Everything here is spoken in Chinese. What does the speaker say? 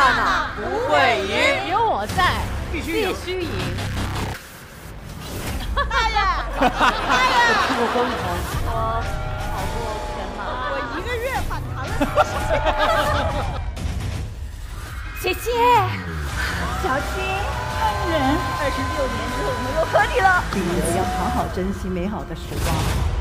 娜娜不会赢， 有我在， 必须赢。 大爷，大爷， 我疯狂， 我跑过全马， 我1个月反弹了40 姐姐，小青，恩人，26年之后我们又合体了， 记得要好好珍惜美好的时光。